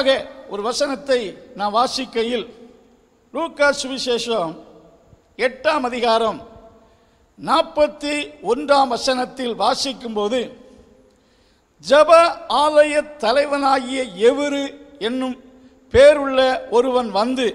முதலாவதாக ஒரு வசனத்தை நான் வாசிக்கையில் லூக்கா சுவிசேஷம் 8ஆம் அதிகாரம் 41ஆம் வசனத்தில் வாசிக்கும்போது, ஜப ஆலய தலைவனாகிய எவரு என்னும் பேருள்ள ஒருவன் வந்து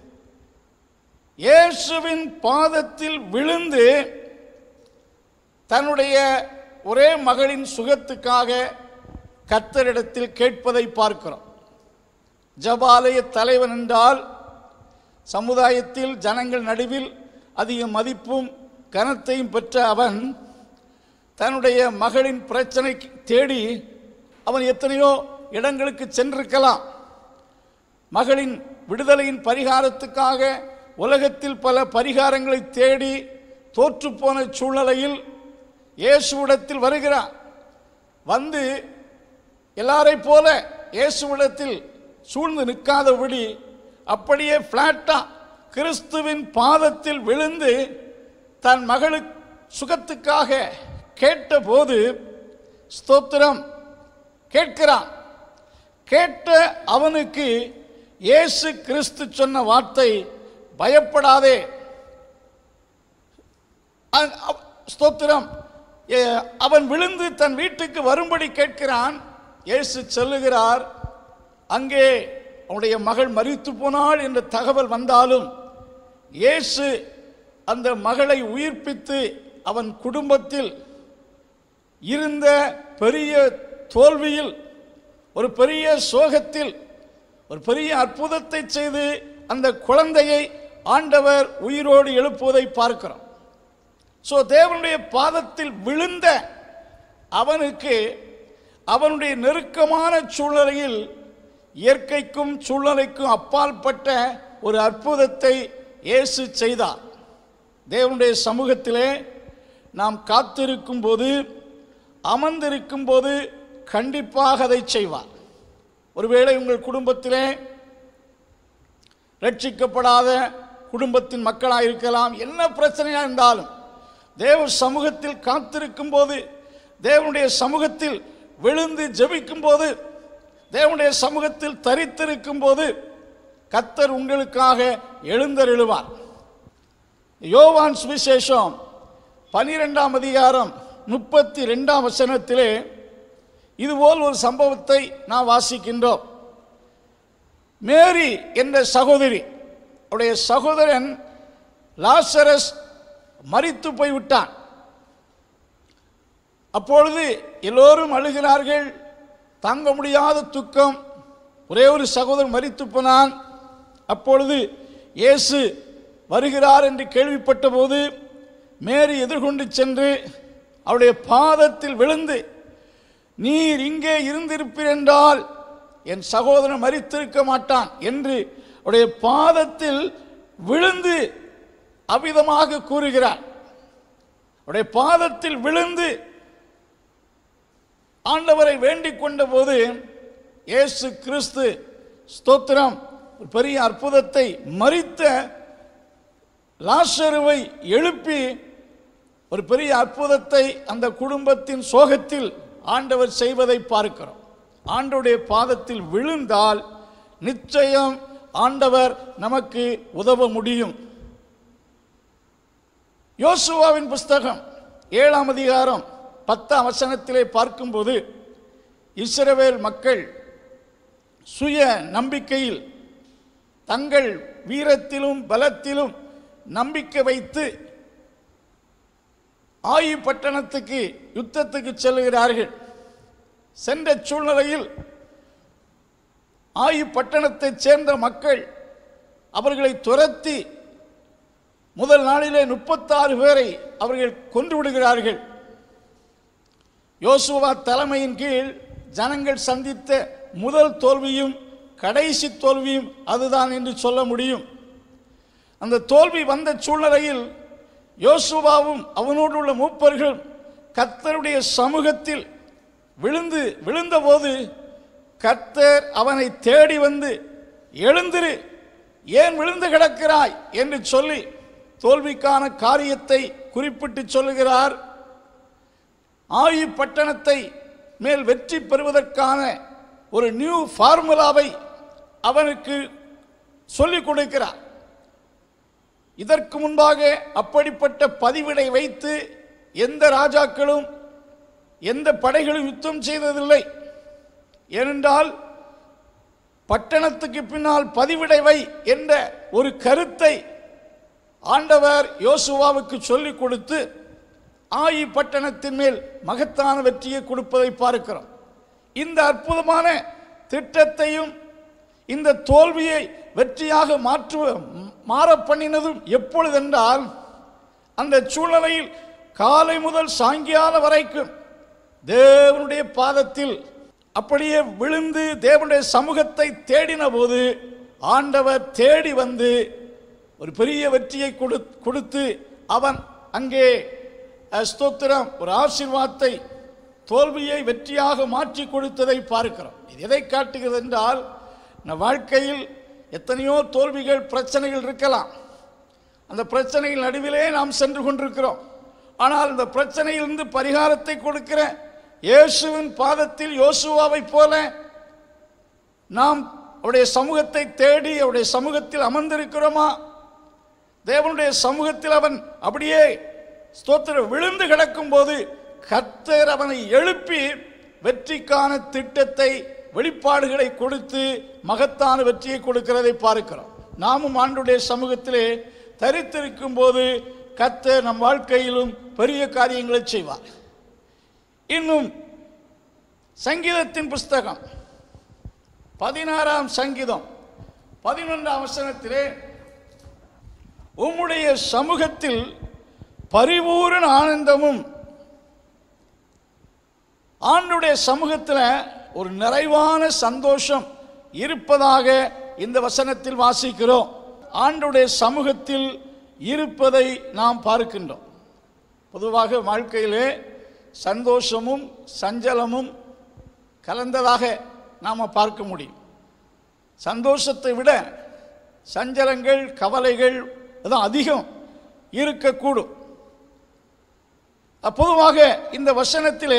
இயேசுவின் பாதத்தில் விழுந்து தன்னுடைய ஒரே மகளின் சுகத்துக்காக கர்த்தரிடத்தில் கேட்பதை பார்க்கிறோம். ஜபாலய தலைவன் என்றால் சமுதாயத்தில் ஜனங்கள் நடுவில் அதிக மதிப்பும் கனத்தையும் பெற்ற அவன் தன்னுடைய மகளின் பிரச்சனை தேடி அவன் எத்தனையோ இடங்களுக்கு சென்றிருக்கலாம். மகளின் விடுதலையின் பரிகாரத்துக்காக உலகத்தில் பல பரிகாரங்களை தேடி தோற்றுப்போன சூழ்நிலையில் இயேசுவிடத்தில் வருகிறான். வந்து எல்லாரை போல இயேசுவிடத்தில் சூழ்ந்து நிற்காதபடி அப்படியே பிளாட்டா கிறிஸ்துவின் பாதத்தில் விழுந்து தன் மகளுக்கு சுகத்துக்காக கேட்டபோது ஸ்தோத்திரம் கேட்கிறான். கேட்ட அவனுக்கு இயேசு கிறிஸ்து சொன்ன வார்த்தை, பயப்படாதே. ஸ்தோத்திரம். அவன் விழுந்து தன் வீட்டுக்கு வரும்படி கேட்கிறான். இயேசு சொல்லுகிறார், அங்கே அவனுடைய மகள் மரித்து போனாள் என்ற தகவல் வந்தாலும் இயேசு அந்த மகளை உயிர்ப்பித்து அவன் குடும்பத்தில் இருந்த பெரிய தோல்வியில், ஒரு பெரிய சோகத்தில் ஒரு பெரிய அற்புதத்தை செய்து அந்த குழந்தையை ஆண்டவர் உயிரோடு எழுப்புவதை பார்க்கிறோம். ஸோ தேவனுடைய பாதத்தில் விழுந்த அவனுக்கு அவனுடைய நெருக்கமான சூழ்நிலையில் இயற்கைக்கும் சூழ்நிலைக்கும் அப்பாற்பட்ட ஒரு அற்புதத்தை இயேசு செய்தார். தேவனுடைய சமூகத்திலே நாம் காத்திருக்கும் போது, அமர்ந்திருக்கும் போது கண்டிப்பாக அதை செய்வார். ஒருவேளை உங்கள் குடும்பத்திலே ரட்சிக்கப்படாத குடும்பத்தின் மக்களாக இருக்கலாம். என்ன பிரச்சனையாக இருந்தாலும் தேவ சமூகத்தில் காத்திருக்கும் போது, தேவனுடைய சமூகத்தில் விழுந்து ஜெபிக்கும் போது, தேவனுடைய சமூகத்தில் தரித்திருக்கும் போது கர்த்தர் உங்களுக்காக எழுந்தருளுவார். யோவான் சுவிசேஷம் 12ஆம் அதிகாரம் 32ஆம் வசனத்திலே இதுபோல் ஒரு சம்பவத்தை நாம் வாசிக்கின்றோம். மேரி என்ற சகோதரி, அவருடைய சகோதரன் லாசரஸ் மரித்து போய்விட்டான். அப்பொழுது எல்லோரும் அழுகிறார்கள். தாங்க முடியாத துக்கம். ஒரே ஒரு சகோதரன் மரித்து போனான். அப்பொழுது இயேசு வருகிறார் என்று கேள்விப்பட்ட போது மேரி எதிர்கொண்டு சென்று அவருடைய பாதத்தில் விழுந்து, நீர் இங்கே இருந்திருப்பீர் என்றால் என் சகோதரன் மரித்திருக்க மாட்டான் என்று அவருடைய பாதத்தில் விழுந்து அவ்விதமாக கூறுகிறார். அவருடைய பாதத்தில் விழுந்து ஆண்டவரை வேண்டிக் கொண்ட போது இயேசு கிறிஸ்து ஸ்தோத்திரம் பெரிய அற்புதத்தை, மரித்த லாசருவை எழுப்பி ஒரு பெரிய அற்புதத்தை அந்த குடும்பத்தின் சோகத்தில் ஆண்டவர் செய்வதை பார்க்கிறோம். ஆண்டவருடைய பாதத்தில் விழுந்தால் நிச்சயம் ஆண்டவர் நமக்கு உதவ முடியும். யோசுவாவின் புஸ்தகம் 7ஆம் அதிகாரம் 10ஆம் வசனத்திலே பார்க்கும்போது, இஸ்ரவேல் மக்கள் சுய நம்பிக்கையில் தங்கள் வீரத்திலும் பலத்திலும் நம்பிக்கை வைத்து ஆயி பட்டணத்துக்கு யுத்தத்துக்கு செல்கிறார்கள். சென்ற சூழ்நிலையில் ஆயி பட்டணத்தைச் சேர்ந்த மக்கள் அவர்களை துரத்தி முதல் நாளிலே 36 பேரை அவர்கள் கொன்று விடுகிறார்கள். யோசுவா தலைமையின் கீழ் ஜனங்கள் சந்தித்த முதல் தோல்வியும் கடைசி தோல்வியும் அதுதான் என்று சொல்ல முடியும். அந்த தோல்வி வந்த சூழ்நிலையில் யோசுவாவும் அவனோடு உள்ள மூப்பர்கள் கர்த்தருடைய சமூகத்தில் விழுந்தபோது கர்த்தர் அவனை தேடி வந்து, எழுந்திரு, ஏன் விழுந்து கிடக்கிறாய் என்று சொல்லி தோல்விக்கான காரியத்தை குறிப்பிட்டு சொல்லுகிறார். ஆயி பட்டணத்தை மேல் வெற்றி பெறுவதற்கான ஒரு நியூ ஃபார்முலாவை அவனுக்கு சொல்லிக் கொடுக்கிறார். இதற்கு முன்பாக அப்படிப்பட்ட பதிவிடை வைத்து எந்த ராஜாக்களும் எந்த படைகளும் யுத்தம் செய்ததில்லை. ஏனென்றால் பட்டணத்துக்கு பின்னால் பதிவிடை வை என்ற ஒரு கருத்தை ஆண்டவர் யோசுவாவுக்கு சொல்லிக் கொடுத்து ஆயி பட்டணத்தின் மேல் மகத்தான வெற்றியை கொடுப்பதை பார்க்கிறோம். இந்த அற்புதமான திட்டத்தையும் இந்த தோல்வியை வெற்றியாக மாற பண்ணினதும் எப்பொழுதென்றால், அந்த சூழ்நிலையில் காலை முதல் சாயங்காலம் வரைக்கும் தேவனுடைய பாதத்தில் அப்படியே விழுந்து தேவனுடைய சமூகத்தை தேடின போது ஆண்டவர் தேடி வந்து ஒரு பெரிய வெற்றியை கொடுத்து அவன் அங்கே ஸ்தோத்திரம் ஒரு ஆசீர்வாதத்தை தோல்வியை வெற்றியாக மாற்றி கொடுத்ததை பார்க்கிறோம். இது எதை காட்டுகிறது என்றால், நம் வாழ்க்கையில் எத்தனையோ தோல்விகள் பிரச்சனைகள் இருக்கலாம். அந்த பிரச்சனைகள் நடுவிலே நாம் சென்று கொண்டிருக்கிறோம். ஆனால் இந்த பிரச்சனையிலிருந்து பரிகாரத்தை கொடுக்கிற இயேசுவின் பாதத்தில் யோசுவாவை போல நாம் அவருடைய சமூகத்தை தேடி அவருடைய சமூகத்தில் அமர்ந்திருக்கிறோமா? தேவனுடைய சமூகத்தில் அவன் அப்படியே ஸ்தோத்திரம் விழுந்து கிடக்கும் போது கர்த்தர் அவனை எழுப்பி வெற்றிக்கான திட்டத்தை வெளிப்பாடுகளை கொடுத்து மகத்தான வெற்றியை கொடுக்கிறதை பார்க்கிறோம். நாமும் ஆண்டவருடைய சமூகத்திலே தரித்திருக்கும் போது கர்த்தர் நம் வாழ்க்கையிலும் பெரிய காரியங்களை செய்வார். இன்னும் சங்கீதத்தின் புஸ்தகம் 16ஆம் சங்கீதம் 11ஆம் வசனத்திலே, உம்முடைய சமூகத்தில் பரிபூரண ஆனந்தமும், ஆண்டவருடைய சமூகத்தில் ஒரு நிறைவான சந்தோஷம் இருப்பதாக இந்த வசனத்தில் வாசிக்கிறோம். ஆண்டவருடைய சமூகத்தில் இருப்பதை நாம் பார்க்கின்றோம். பொதுவாக வாழ்க்கையிலே சந்தோஷமும் சஞ்சலமும் கலந்ததாக நாம் பார்க்க முடியும். சந்தோஷத்தை விட சஞ்சலங்கள் கவலைகள் தான் அதிகம் இருக்கக்கூடும். பொதுவாக இந்த வசனத்திலே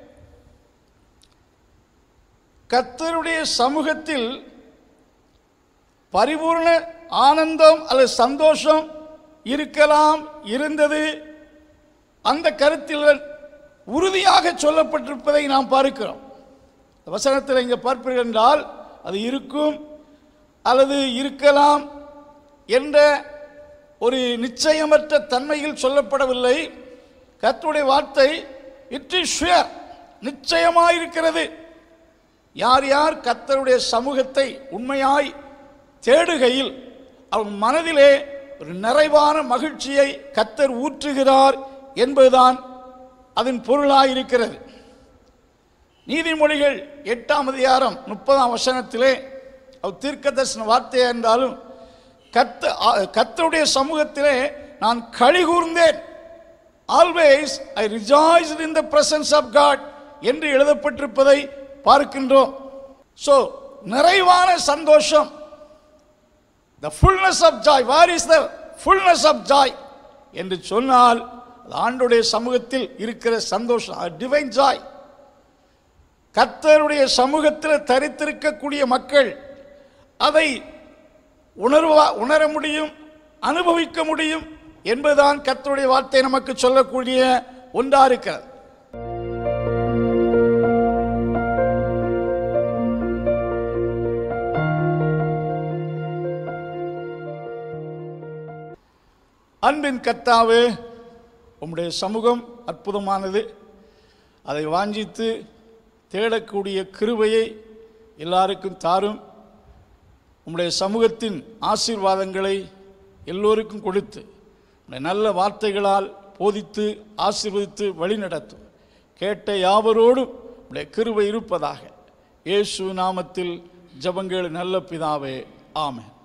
கர்த்தருடைய சமூகத்தில் பரிபூர்ண ஆனந்தம் அல்லது சந்தோஷம் இருக்கலாம், இருந்தது, அந்த கருத்தில் உறுதியாக சொல்லப்பட்டிருப்பதை நாம் பார்க்கிறோம். வசனத்தில் இங்கே பார்ப்பீர்கள் என்றால் அது இருக்கும் அல்லது இருக்கலாம் என்ற ஒரு நிச்சயமற்ற தன்மையில் சொல்லப்படவில்லை. கர்த்தருடைய வார்த்தை இட் இஸ் ஷுர், நிச்சயமாயிருக்கிறது. யார் யார் கர்த்தருடைய சமூகத்தை உண்மையாய் தேடுகையில் அவன் மனதிலே ஒரு நிறைவான மகிழ்ச்சியை கர்த்தர் ஊற்றுகிறார் என்பதுதான் அதன் பொருளாயிருக்கிறது. நீதிமொழிகள் 8ஆம் அதிகாரம் 30ஆம் வசனத்திலே அவர் தீர்க்கதரிசன வார்த்தையாக இருந்தாலும் கர்த்தருடைய சமூகத்திலே நான் களி கூர்ந்தேன், always I rejoiced in the presence of God என்று எழுதப்பட்டிருப்பதை பார்க்கின்றோம். ஸோ நிறைவான சந்தோஷம், the fullness of joy. Where is the fullness of joy என்று சொன்னால் ஆண்டவருடைய சமூகத்தில் இருக்கிற சந்தோஷம், டிவைன் ஜாய். கர்த்தருடைய சமூகத்தில் தரித்திருக்கக்கூடிய மக்கள் அதை உணர முடியும், அனுபவிக்க முடியும் என்பதுதான் கர்த்தருடைய வார்த்தை நமக்கு சொல்லக்கூடிய ஒன்றா இருக்கிறது. அன்பின் கர்த்தாவே, உம்முடைய சமூகம் அற்புதமானது. அதை வாஞ்சித்து தேடக்கூடிய கிருபையை எல்லாருக்கும் தாரும். உம்முடைய சமூகத்தின் ஆசீர்வாதங்களை எல்லோருக்கும் கொடுத்து நல்ல வார்த்தைகளால் போதித்து ஆசீர்வதித்து வழிநடத்தும். கேட்ட யாவரோடும் உம்முடைய கிருபை இருப்பதாக. இயேசு நாமத்தில் ஜெபங்கள் நல்ல பிதாவே, ஆமென்.